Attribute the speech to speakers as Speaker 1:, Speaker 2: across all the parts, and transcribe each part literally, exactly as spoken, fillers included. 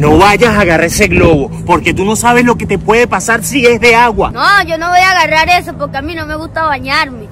Speaker 1: No vayas a agarrar ese globo, porque tú no sabes lo que te puede pasar si es de agua.
Speaker 2: No, yo no voy a agarrar eso porque a mí no me gusta bañarme.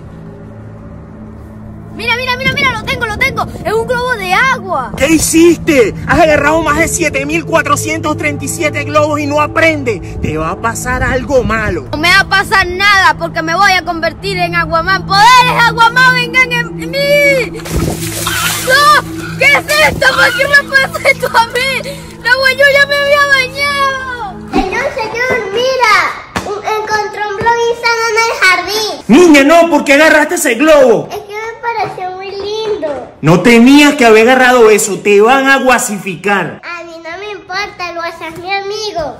Speaker 2: Mira, mira, mira, mira, lo tengo, lo tengo. Es un globo de agua.
Speaker 1: ¿Qué hiciste? Has agarrado más de siete mil cuatrocientos treinta y siete globos y no aprendes. Te va a pasar algo malo.
Speaker 2: No me va a pasar nada porque me voy a convertir en Aquaman. ¡Poderes, Aquaman, vengan en mí! ¡No! ¿Qué es esto? ¿Por qué me pasa esto a mí? ¡La güey, yo ya me había bañado!
Speaker 3: Señor, señor, mira. Un, encontré un globo insano en el jardín.
Speaker 1: Niña, no, ¿por qué agarraste ese globo?
Speaker 3: Es que me pareció muy lindo.
Speaker 1: No tenías que haber agarrado eso, te van a guasificar.
Speaker 3: A mí no me importa, el guasa es mi amigo.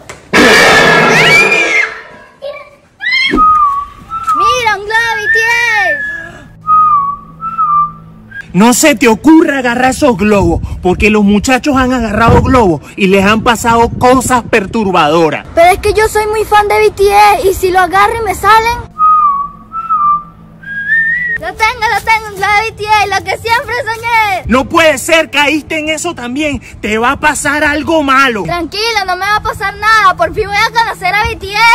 Speaker 2: ¡Mira, un globo B T S!
Speaker 1: No se te ocurra agarrar esos globos, porque los muchachos han agarrado globos y les han pasado cosas perturbadoras.
Speaker 2: Pero es que yo soy muy fan de B T S y si lo agarro y me salen... Lo tengo, lo tengo, un globo B T S, lo que siempre soñé.
Speaker 1: No puede ser, caíste en eso también. Te va a pasar algo malo.
Speaker 2: Tranquilo, no me va a pasar nada, por fin voy a conocer a B T S.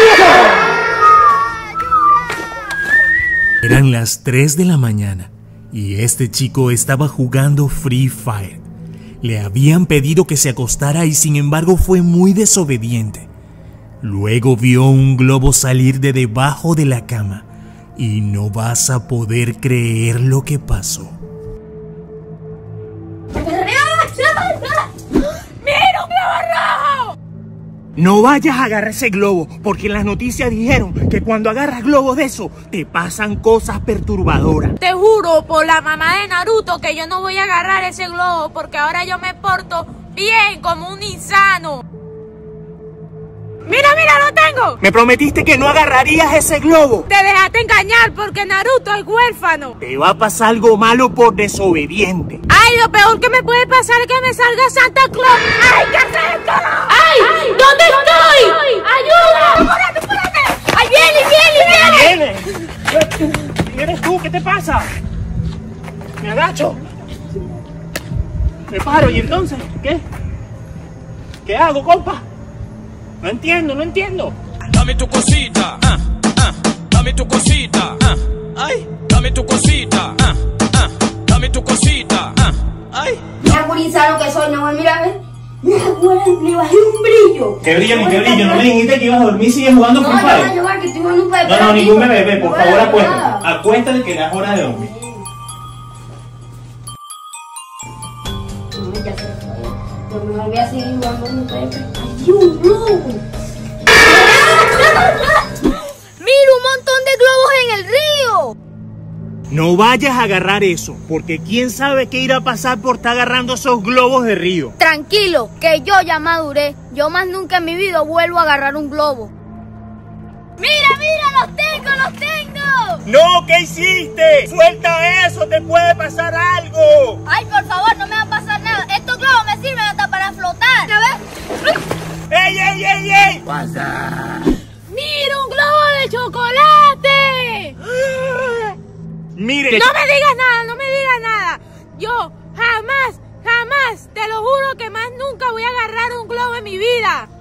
Speaker 4: Eran las tres de la mañana y este chico estaba jugando Free Fire. Le habían pedido que se acostara y sin embargo fue muy desobediente. Luego vio un globo salir de debajo de la cama y no vas a poder creer lo que pasó.
Speaker 1: No vayas a agarrar ese globo, porque en las noticias dijeron que cuando agarras globos de eso, te pasan cosas perturbadoras.
Speaker 5: Te juro por la mamá de Naruto que yo no voy a agarrar ese globo porque ahora yo me porto bien como un insano. ¡Mira, mira, lo tengo!
Speaker 1: Me prometiste que no agarrarías ese globo.
Speaker 5: Te dejaste engañar porque Naruto es huérfano.
Speaker 1: Te va a pasar algo malo por desobediente.
Speaker 5: ¡Ay, lo peor que me puede pasar es que me salga Santa Claus! ¡Ay, qué es esto! ¡Ay! ¡Ay! ¿Dónde estoy? ¡Ayuda! ¡Apúrate, apúrate! ¡Ay, viene, viene, viene!
Speaker 1: ¿Vienes? ¿Vienes tú? ¿Qué te pasa? Me agacho. Me paro y entonces, ¿qué? ¿Qué hago, compa? No entiendo, no entiendo.
Speaker 6: Dame tu cosita, ah, ah, dame tu cosita, ah, ay, dame tu cosita, ah, ah, dame tu cosita, ah, ay.
Speaker 2: Mira, gurizano que soy, no me mira, ¿ves? Mira, le bajé un brillo.
Speaker 1: ¿Qué brillo ni qué brillo? No me dijiste que ibas a dormir y sigues jugando Free
Speaker 2: No,
Speaker 1: Fire.
Speaker 2: no, no, llevar que estoy jugando un bebé.
Speaker 1: No, no, ningún bebé, por
Speaker 2: No
Speaker 1: favor,
Speaker 2: voy a
Speaker 1: acuéstate.
Speaker 2: nada.
Speaker 1: Acuéstate que ya es hora de dormir.
Speaker 2: No, ya se fue. Yo me voy a seguir jugando un bebé. ¡Ay, un globo! ¡Mira un montón de globos en el río!
Speaker 1: No vayas a agarrar eso, porque quién sabe qué irá a pasar por estar agarrando esos globos de río.
Speaker 2: Tranquilo, que yo ya maduré. Yo más nunca en mi vida vuelvo a agarrar un globo. ¡Mira, mira! ¡Los tengo, los tengo!
Speaker 1: ¡No! ¿Qué hiciste? ¡Suelta eso! ¡Te puede pasar algo!
Speaker 2: ¡Ay, por favor, no me va a pasar nada! Estos globos me sirven hasta para flotar. ¿Ya ves?
Speaker 1: ¡Ey, ey, ey, ey!
Speaker 5: ¡Mira, un globo de chocolate!
Speaker 1: Mire.
Speaker 5: No me digas nada, no me digas nada. Yo jamás, jamás, te lo juro que más nunca voy a agarrar un globo en mi vida.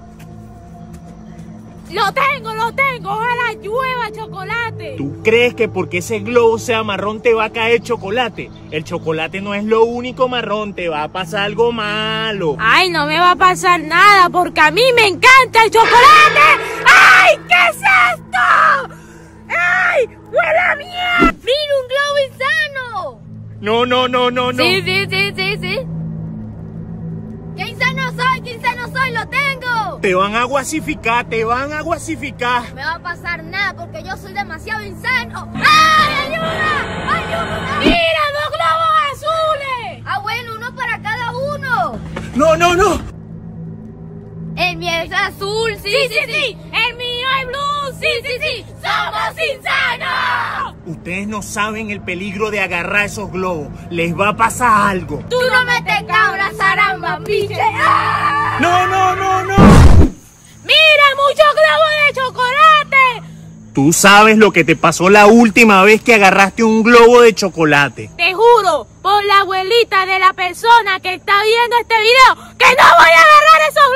Speaker 5: Lo tengo, lo tengo, ojalá llueva chocolate.
Speaker 1: ¿Tú crees que porque ese globo sea marrón te va a caer chocolate? El chocolate no es lo único marrón, te va a pasar algo malo.
Speaker 5: Ay, no me va a pasar nada porque a mí me encanta el chocolate. ¡Ay, qué es esto! ¡Ay, huele a mierda!
Speaker 2: ¡Mira, un globo insano!
Speaker 1: No, no, no, no, no.
Speaker 2: Sí, sí, sí, sí, sí. ¡Qué insano soy! ¡Qué insano soy! ¡Lo tengo!
Speaker 1: Te van a guasificar, te van a guasificar.
Speaker 2: No me va a pasar nada porque yo soy demasiado insano. ¡Ay, ayuda! ¡Ayuda!
Speaker 5: ¡Mira, dos globos azules!
Speaker 2: Ah, bueno, uno para cada uno.
Speaker 1: No, no, no.
Speaker 2: El mío es azul, sí,
Speaker 5: Sí, sí, sí. El mío es blue. Sí, sí, sí. ¡Somos insanos!
Speaker 1: Ustedes no saben el peligro de agarrar esos globos. Les va a pasar algo.
Speaker 2: Tú no me te cabras, zaramba, piche. ¡Ah!
Speaker 1: No, no, no, no.
Speaker 5: ¡Mira, muchos globos de chocolate!
Speaker 1: Tú sabes lo que te pasó la última vez que agarraste un globo de chocolate.
Speaker 5: Te juro, por la abuelita de la persona que está viendo este video, que no voy a agarrar esos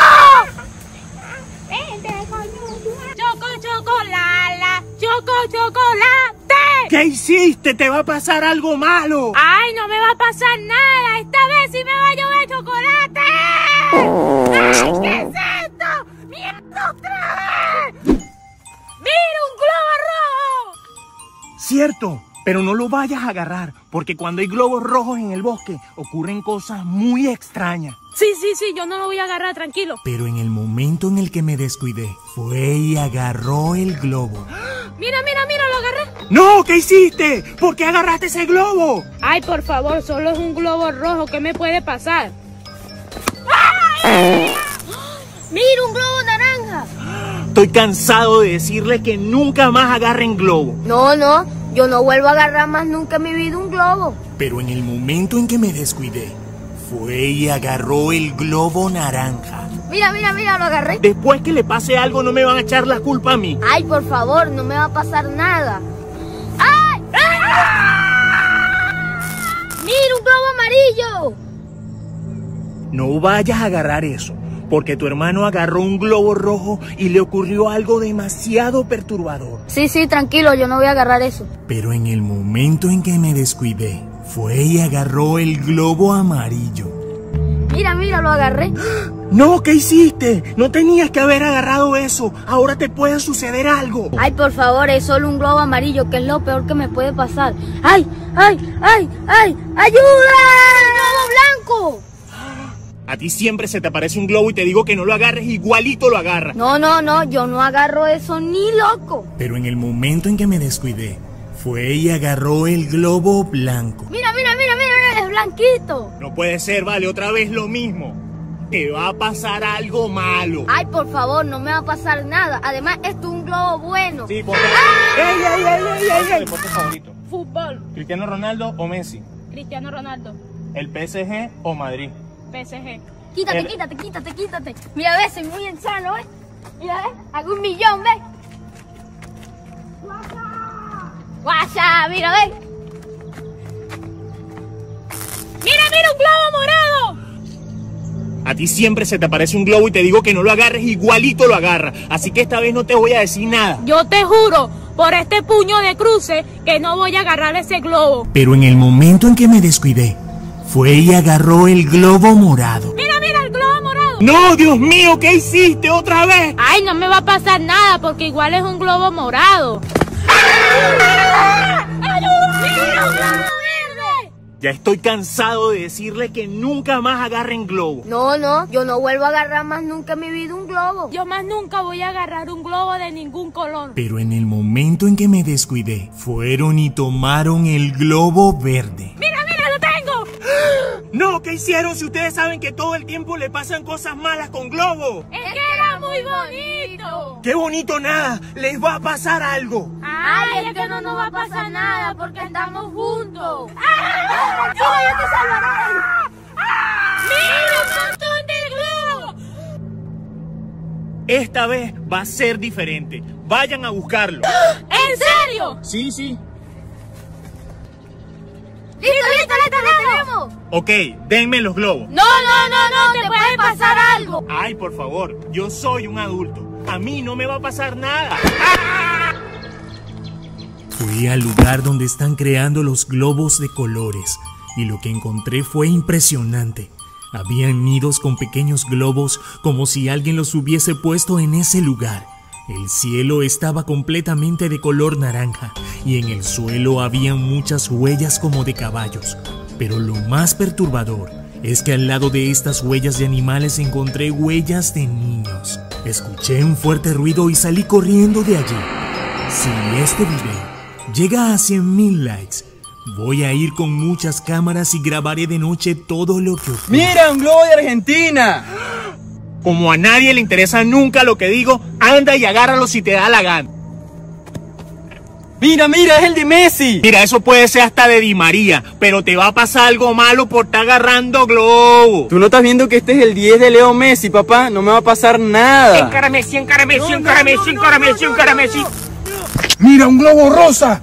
Speaker 5: globos! Choco, chocolala, choco, chocolate.
Speaker 1: ¿Qué hiciste? ¡Te va a pasar algo malo!
Speaker 5: Ay, no me va a pasar nada. Esta vez sí me va a llover chocolate. Ay, ¿qué es esto? ¡Mierda otra vez! ¡Mira, un globo rojo!
Speaker 1: Cierto, pero no lo vayas a agarrar, porque cuando hay globos rojos en el bosque, ocurren cosas muy extrañas.
Speaker 5: Sí, sí, sí, yo no lo voy a agarrar, tranquilo.
Speaker 4: Pero en el momento en el que me descuidé, fue y agarró el globo.
Speaker 5: Mira, mira, mira, lo agarré.
Speaker 1: ¡No! ¿Qué hiciste? ¿Por qué agarraste ese globo?
Speaker 5: Ay, por favor, solo es un globo rojo. ¿Qué me puede pasar?
Speaker 2: ¡Mira, un globo naranja!
Speaker 1: Estoy cansado de decirle que nunca más agarren globo.
Speaker 2: No, no, yo no vuelvo a agarrar más nunca en mi vida un globo.
Speaker 4: Pero en el momento en que me descuidé, fue y agarró el globo naranja.
Speaker 2: Mira, mira, mira, lo agarré.
Speaker 1: Después que le pase algo, no me van a echar la culpa a mí.
Speaker 2: Ay, por favor, no me va a pasar nada. ¡Ay! ¡Mira, un globo amarillo!
Speaker 1: No vayas a agarrar eso, porque tu hermano agarró un globo rojo y le ocurrió algo demasiado perturbador.
Speaker 2: Sí, sí, tranquilo, yo no voy a agarrar eso.
Speaker 4: Pero en el momento en que me descuidé, fue y agarró el globo amarillo.
Speaker 2: Mira, mira, lo agarré.
Speaker 1: No, ¿qué hiciste? No tenías que haber agarrado eso. Ahora te puede suceder algo.
Speaker 2: Ay, por favor, es solo un globo amarillo, que es lo peor que me puede pasar. ¡Ay, ay, ay, ay! ¡Ayuda! ¡Un globo blanco!
Speaker 1: A ti siempre se te aparece un globo y te digo que no lo agarres, igualito lo agarras.
Speaker 2: No, no, no, yo no agarro eso ni loco.
Speaker 4: Pero en el momento en que me descuidé, fue y agarró el globo blanco.
Speaker 2: Mira, mira, mira, mira, es blanquito.
Speaker 1: No puede ser, vale, otra vez lo mismo. Te va a pasar algo malo.
Speaker 2: Ay, por favor, no me va a pasar nada. Además, esto es un globo bueno.
Speaker 1: Sí, porque... ¡Ey, ey, ey, ey, ey! ¿Tu deporte favorito?
Speaker 5: Fútbol.
Speaker 1: ¿Cristiano Ronaldo o Messi?
Speaker 5: Cristiano Ronaldo.
Speaker 1: ¿El P S G o Madrid?
Speaker 5: P S G.
Speaker 2: Quítate,
Speaker 1: El-
Speaker 2: quítate, quítate, quítate. Mira, ves, soy muy insano, ¿ves? Mira, ves, hago un millón, ¿ves? ¡Guasa! Mira, ves.
Speaker 5: ¡Mira, mira, un globo morado!
Speaker 1: A ti siempre se te aparece un globo y te digo que no lo agarres, igualito lo agarras. Así que esta vez no te voy a decir nada.
Speaker 5: Yo te juro, por este puño de cruce, que no voy a agarrar ese globo.
Speaker 4: Pero en el momento en que me descuidé, fue y agarró el globo morado.
Speaker 5: Mira, mira, el globo morado.
Speaker 1: ¡No, Dios mío! ¿Qué hiciste otra vez?
Speaker 5: Ay, no me va a pasar nada, porque igual es un globo morado. ¡Ayuda! ¡Mira, un globo verde!
Speaker 1: Ya estoy cansado de decirle que nunca más agarren globo.
Speaker 2: No, no, yo no vuelvo a agarrar más nunca en mi vida un globo.
Speaker 5: Yo más nunca voy a agarrar un globo de ningún color.
Speaker 4: Pero en el momento en que me descuidé, fueron y tomaron el globo verde.
Speaker 5: ¡Mira, mira, lo tengo!
Speaker 1: No, ¿qué hicieron si ustedes saben que todo el tiempo le pasan cosas malas con globo?
Speaker 5: ¡Es que era muy bonito!
Speaker 1: ¡Qué bonito nada! ¡Les va a pasar algo!
Speaker 5: ¡Ay, es que no nos va a pasar nada porque estamos juntos!
Speaker 2: ¡Tranquilo, yo te salvaré!
Speaker 5: ¡Mira, un montón de globos!
Speaker 1: Esta vez va a ser diferente. Vayan a buscarlo.
Speaker 5: ¿En serio?
Speaker 1: Sí, sí.
Speaker 2: ¡Listo, listo, listo, lo tenemos!
Speaker 1: Ok, denme los globos.
Speaker 5: No, no, no, no, te puede pasar algo.
Speaker 1: Ay, por favor, yo soy un adulto. A mí no me va a pasar nada.
Speaker 4: Fui al lugar donde están creando los globos de colores y lo que encontré fue impresionante. Habían nidos con pequeños globos como si alguien los hubiese puesto en ese lugar. El cielo estaba completamente de color naranja y en el suelo había muchas huellas como de caballos. Pero lo más perturbador es que al lado de estas huellas de animales encontré huellas de niños. Escuché un fuerte ruido y salí corriendo de allí. Si este video llega a cien mil likes, voy a ir con muchas cámaras y grabaré de noche todo lo que ocurre.
Speaker 7: ¡Mira, un globo de Argentina!
Speaker 1: Como a nadie le interesa nunca lo que digo, anda y agárralo si te da la gana.
Speaker 7: ¡Mira, mira, es el de Messi!
Speaker 1: Mira, eso puede ser hasta de Di María, pero te va a pasar algo malo por estar agarrando globo.
Speaker 7: ¿Tú no estás viendo que este es el diez de Leo Messi, papá? No me va a pasar nada.
Speaker 1: Encárame, sí, encárame, sí, encárame, sí, encárame, sí, encárame, sí.
Speaker 8: ¡Mira, un globo rosa!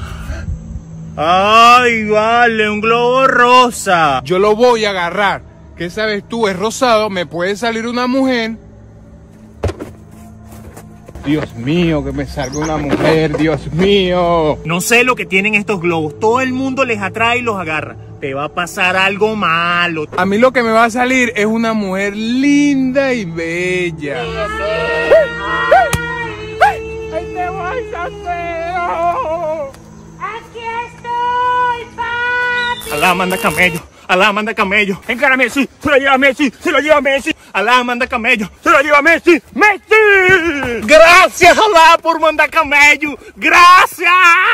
Speaker 1: Ay, vale, un globo rosa.
Speaker 8: Yo lo voy a agarrar. ¿Qué sabes tú? Es rosado, me puede salir una mujer. Dios mío, que me salga una mujer, Dios mío.
Speaker 1: No sé lo que tienen estos globos. Todo el mundo les atrae y los agarra. Te va a pasar algo malo.
Speaker 8: A mí lo que me va a salir es una mujer linda y bella.
Speaker 5: ¡Ay, te voy, Santero! ¡Aquí estoy, papi!
Speaker 1: Alá manda camello. Alá manda camello. Encara Messi. Se lo lleva Messi. Se lo lleva Messi. Alá manda camello. Se lo lleva Messi. ¡Messi! Gracias, Alá, por mandar camello. Gracias.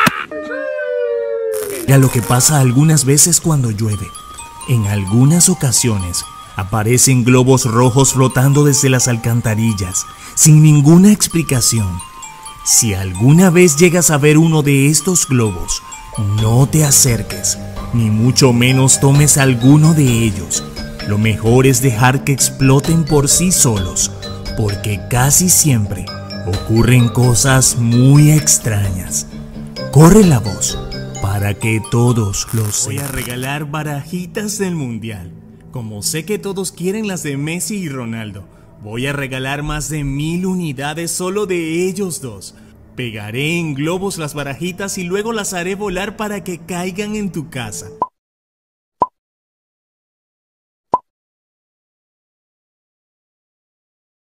Speaker 4: Mira lo que pasa algunas veces cuando llueve. En algunas ocasiones aparecen globos rojos flotando desde las alcantarillas, sin ninguna explicación. Si alguna vez llegas a ver uno de estos globos, no te acerques, ni mucho menos tomes alguno de ellos. Lo mejor es dejar que exploten por sí solos, porque casi siempre ocurren cosas muy extrañas. Corre la voz para que todos los sepan. Voy a regalar barajitas del mundial. Como sé que todos quieren las de Messi y Ronaldo, voy a regalar más de mil unidades solo de ellos dos. Pegaré en globos las barajitas y luego las haré volar para que caigan en tu casa.